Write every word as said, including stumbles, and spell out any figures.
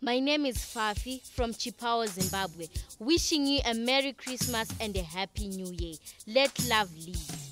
My name is Fafi from CHIPAWO, Zimbabwe, wishing you a Merry Christmas and a Happy New Year. Let love lead.